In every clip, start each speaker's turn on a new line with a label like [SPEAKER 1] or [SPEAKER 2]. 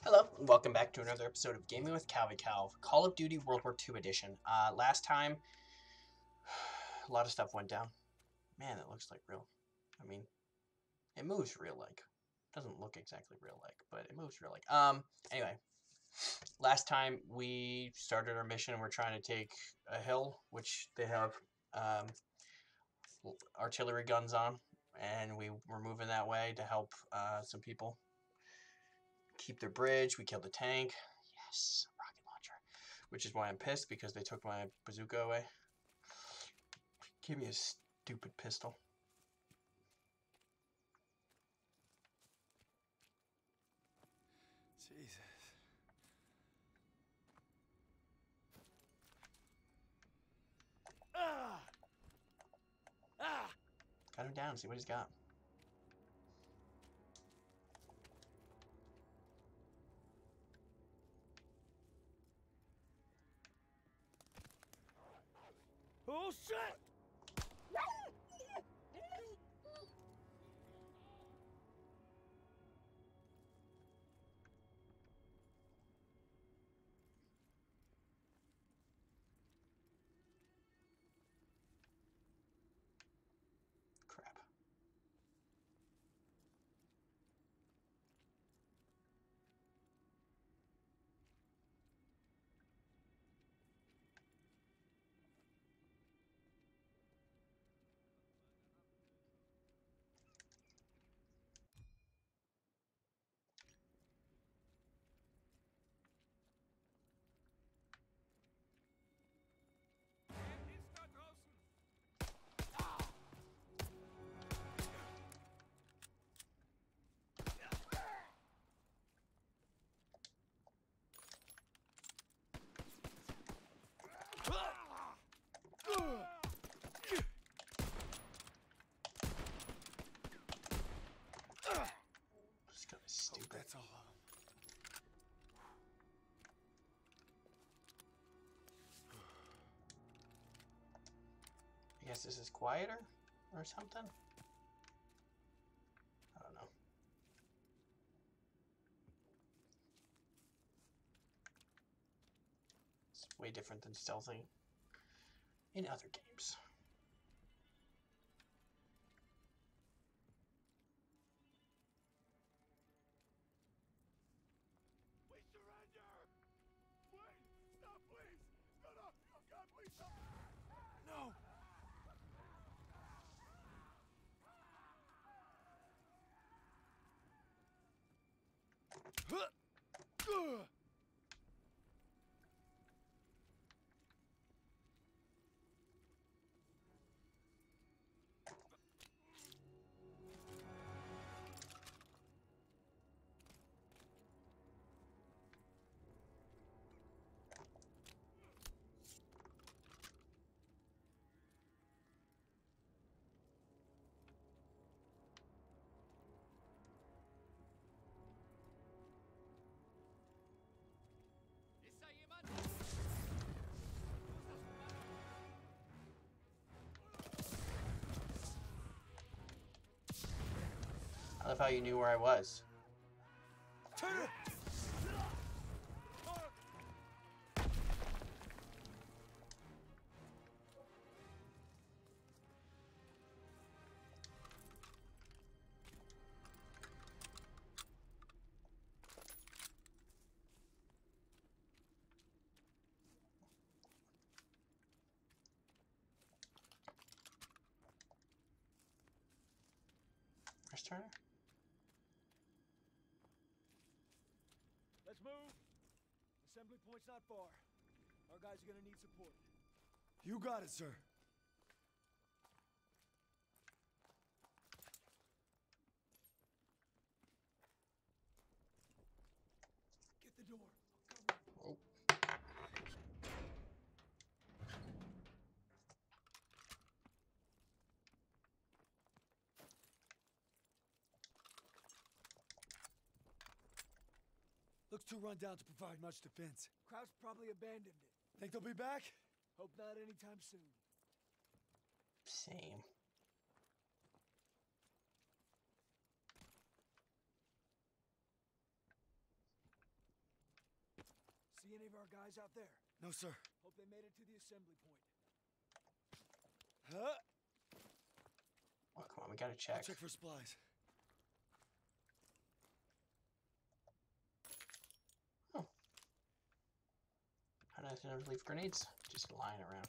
[SPEAKER 1] Hello, and welcome back to another episode of Gaming with Calvy Calv, Call of Duty World War II edition. Last time, a lot of stuff went down. Man, it looks like real. I mean, it moves real-like. Doesn't look exactly real-like, but it moves real-like. Anyway, last time we started our mission and we're trying to take a hill, which they have artillery guns on, and we were moving that way to help some people keep their bridge. We killed the tank. Yes, rocket launcher. Which is why I'm pissed, because they took my bazooka away. Give me a stupid pistol.
[SPEAKER 2] Jesus.
[SPEAKER 1] Cut him down, see what he's got.
[SPEAKER 2] Oh shit!
[SPEAKER 1] Crap. This guy is stupid.
[SPEAKER 2] That's all of them.
[SPEAKER 1] I guess this is quieter or something? I don't know. It's way different than stealthing in other games.
[SPEAKER 2] We surrender! Wait! Stop, please! No, no! Oh God, please stop! No!
[SPEAKER 1] I love how you knew where I was. Where's Turner?
[SPEAKER 3] Let's move. Assembly point's not far. Our guys are gonna need support.
[SPEAKER 2] You got it, sir.
[SPEAKER 3] Get the door.
[SPEAKER 1] Oh.
[SPEAKER 2] Looks too run down to provide much defense.
[SPEAKER 3] Kraut's probably abandoned it.
[SPEAKER 2] Think they'll be back?
[SPEAKER 3] Hope not anytime soon.
[SPEAKER 1] Same.
[SPEAKER 3] See any of our guys out there?
[SPEAKER 4] No, sir.
[SPEAKER 3] Hope they made it to the assembly point. Huh?
[SPEAKER 1] Oh, come on, we gotta
[SPEAKER 4] I'll
[SPEAKER 1] check.
[SPEAKER 4] check for supplies.
[SPEAKER 1] Oh. How did I never leave grenades? Just lying around.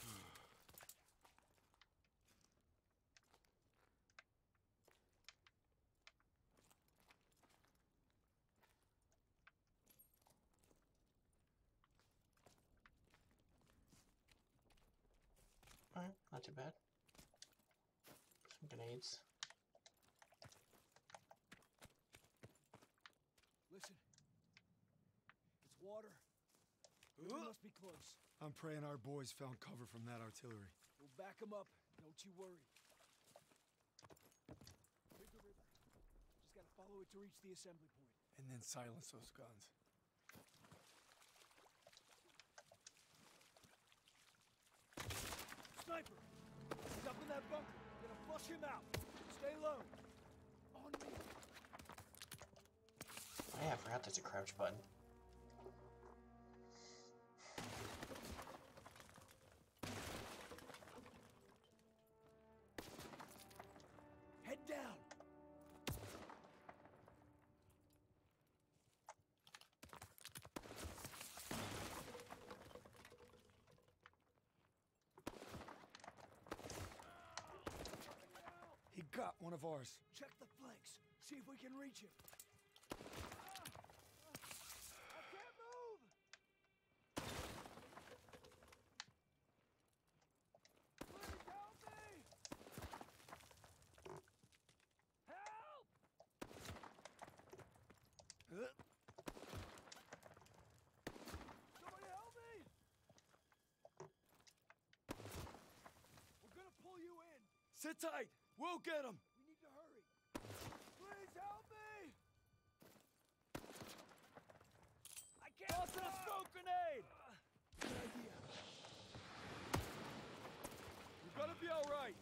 [SPEAKER 1] Alright, not too bad. Some grenades.
[SPEAKER 3] Listen. It's water. We must be close.
[SPEAKER 4] I'm praying our boys found cover from that artillery.
[SPEAKER 3] We'll back them up. Don't you worry. Here's the river. Just gotta follow it to reach the assembly point.
[SPEAKER 4] And then silence those guns.
[SPEAKER 3] Sniper! He's up in that bunker. Gonna flush him out. Stay low. On me.
[SPEAKER 1] Oh yeah, I forgot there's a crouch button.
[SPEAKER 3] Head down.
[SPEAKER 4] He got one of ours.
[SPEAKER 3] Check the flanks. See if we can reach him. I can't move! Please help me! Help! Somebody help me! We're gonna pull you in.
[SPEAKER 4] Sit tight. We'll get him.
[SPEAKER 3] We need to hurry. Please help me! I can't. Toss a smoke grenade! Good idea.
[SPEAKER 4] You're gonna be all right.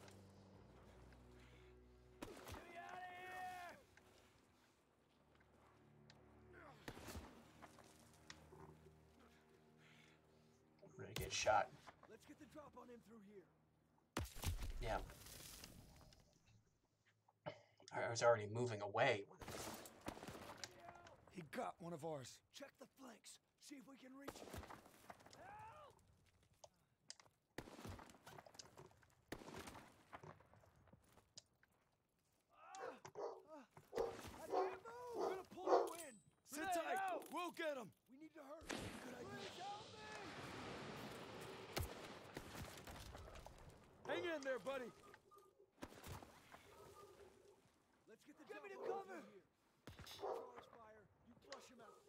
[SPEAKER 3] Get me out of here!
[SPEAKER 1] I'm ready to get shot.
[SPEAKER 3] Let's get the drop on him through here.
[SPEAKER 1] Yeah. I was already moving away.
[SPEAKER 4] He got one of ours.
[SPEAKER 3] Check the flanks. See if we can reach him. Help! I can't move! We're gonna pull you in.
[SPEAKER 4] Sit
[SPEAKER 3] Grenade
[SPEAKER 4] tight.
[SPEAKER 3] out!
[SPEAKER 4] We'll get him.
[SPEAKER 3] We need to hurry. Good idea. Please help me!
[SPEAKER 4] Hang in there, buddy.
[SPEAKER 3] Let's get the. Get me to cover. Here. Charge fire. You flush him out.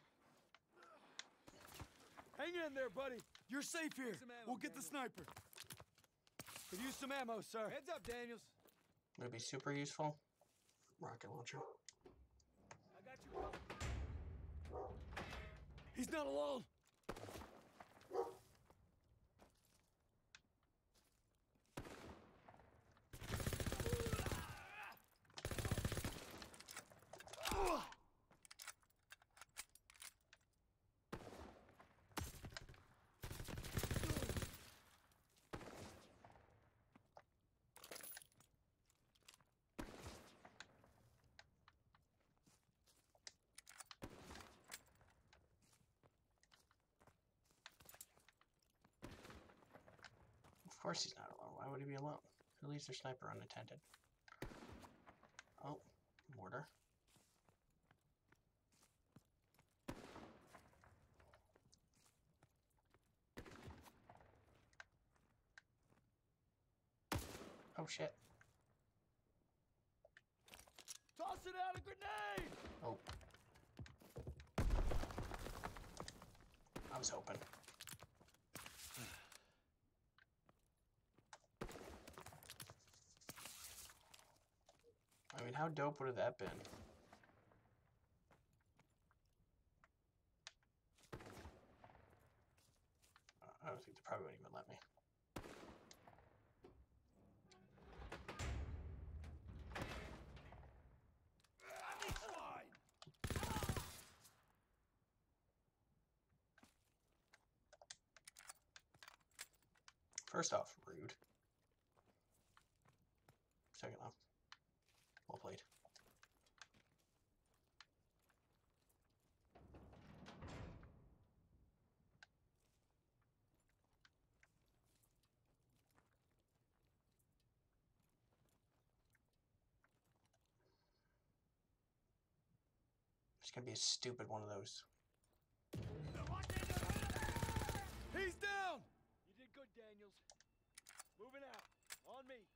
[SPEAKER 4] Hang in there, buddy. You're safe here.
[SPEAKER 3] Some ammo,
[SPEAKER 4] We'll get the
[SPEAKER 3] Daniels.
[SPEAKER 4] sniper. Could use some ammo, sir.
[SPEAKER 3] Heads up, Daniels.
[SPEAKER 1] Would it be super useful? Rocket launcher.
[SPEAKER 3] I got you covered.
[SPEAKER 4] He's not alone.
[SPEAKER 1] Of course he's not alone. Why would he be alone? Who leaves their sniper unattended? Oh, mortar. Oh shit.
[SPEAKER 3] Toss it out a grenade!
[SPEAKER 1] Oh. I was hoping. I mean, how dope would have that been? I don't think they probably wouldn't even let me. First off, rude. Second off, well played. It's gonna be a stupid one of those.
[SPEAKER 4] He's down! You did good, Daniels. Moving out. On me.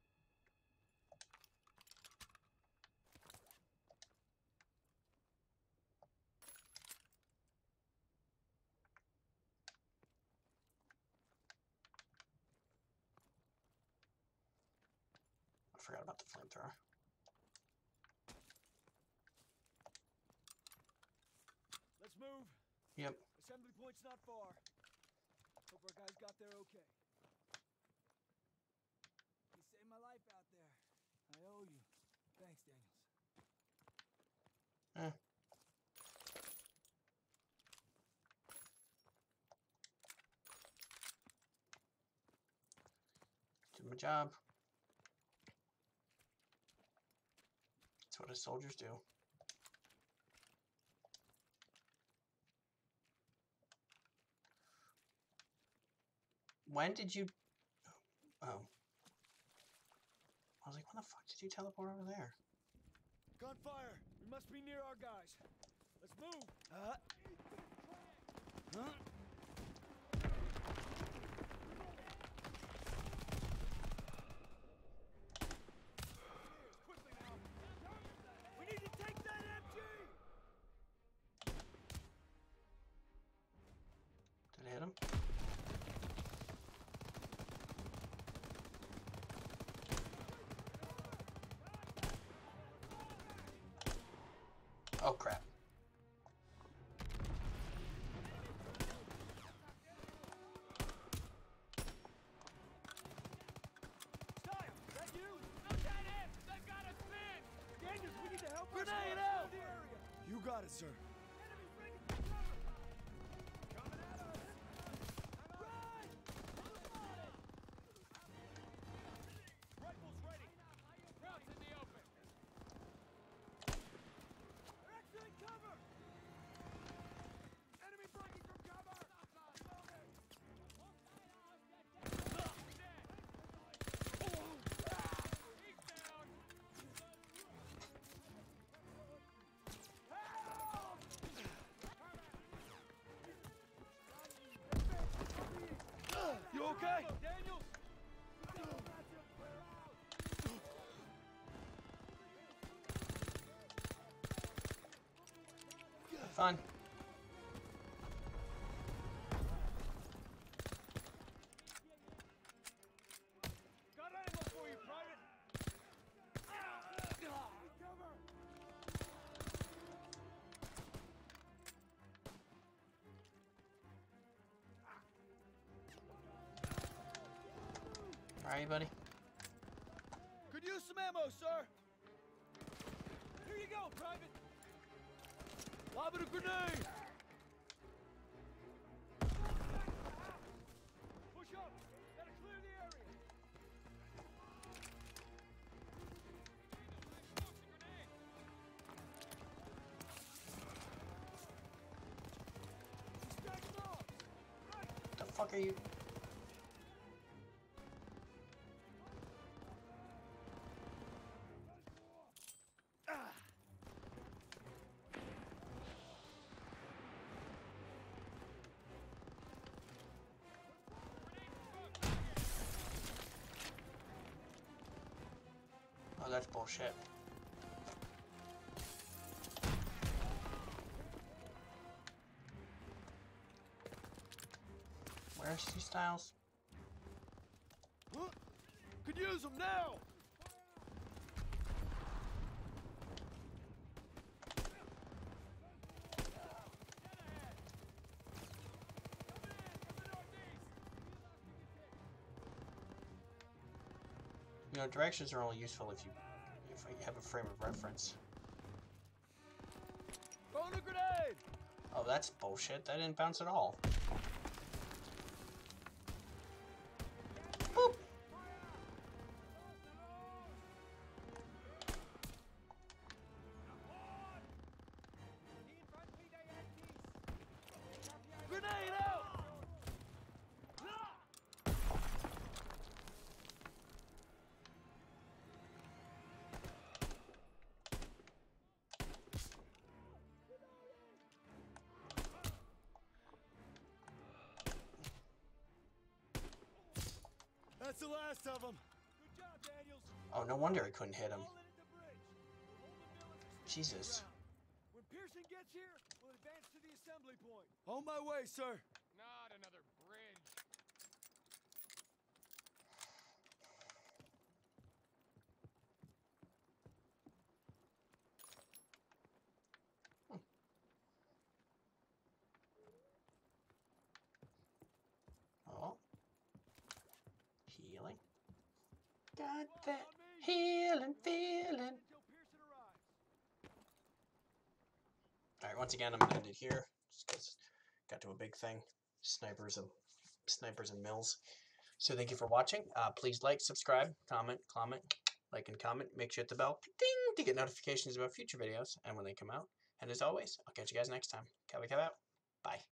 [SPEAKER 1] I forgot about the flamethrower.
[SPEAKER 3] Let's move.
[SPEAKER 1] Yep.
[SPEAKER 3] Assembly point's not far. Hope our guys got there okay. You saved my life out there. I owe you. Thanks, Daniels.
[SPEAKER 1] Eh. Did my job. That's what us soldiers do. When did you... Oh. I was like, when the fuck did you teleport over there?
[SPEAKER 3] Gunfire! We must be near our guys. Let's move! Huh? Quickly now! We need to take that MG!
[SPEAKER 1] Did it hit him? Oh crap.
[SPEAKER 3] Style, is that you? No, that is! They got us pinned! Daniels, we need to help us
[SPEAKER 4] Grenade
[SPEAKER 3] march
[SPEAKER 4] out!
[SPEAKER 3] through the area.
[SPEAKER 4] You got it, sir.
[SPEAKER 3] Enemies breaking through cover! Coming at us! Run! Rifles ready! Routes in the open! They're exiting cover! Enemy breaking from cover! Reloading! He's down!
[SPEAKER 4] You okay?
[SPEAKER 3] Daniels!
[SPEAKER 1] Fun.
[SPEAKER 3] Got ammo for you, Private! Cover!
[SPEAKER 1] Alright, buddy.
[SPEAKER 3] Could use some ammo, sir! Here you go, Private!
[SPEAKER 4] Lobbing a grenade!
[SPEAKER 3] Push up! Gotta clear the area! Stack bombs! Right!
[SPEAKER 1] The fuck are you? Oh, that's bullshit. Where's C Styles?
[SPEAKER 4] Huh? Could use them now!
[SPEAKER 1] You know, directions are only useful if you have a frame of reference.
[SPEAKER 4] Throwing a grenade!
[SPEAKER 1] Oh, that's bullshit. That didn't bounce at all.
[SPEAKER 3] That's the last of them.
[SPEAKER 4] Good job, Daniels.
[SPEAKER 1] Oh, no wonder I couldn't hit him.
[SPEAKER 4] All in at the bridge. We'll hold the village as stake
[SPEAKER 1] Jesus.
[SPEAKER 4] ground. When Pearson gets here, we'll advance to the assembly point.
[SPEAKER 3] On my way, sir.
[SPEAKER 2] Not another bridge.
[SPEAKER 1] Oh. Healing. Got
[SPEAKER 4] Come
[SPEAKER 1] that
[SPEAKER 4] on me.
[SPEAKER 1] healing feeling.
[SPEAKER 4] Until Pearson arrives.
[SPEAKER 1] Alright, once again, I'm going to end it here. Just because got to a big thing. Snipers and mills. So thank you for watching. Please like, subscribe, comment, like and comment. Make sure you hit the bell ding to get notifications about future videos and when they come out. And as always, I'll catch you guys next time. Cowboy Cow out. Bye.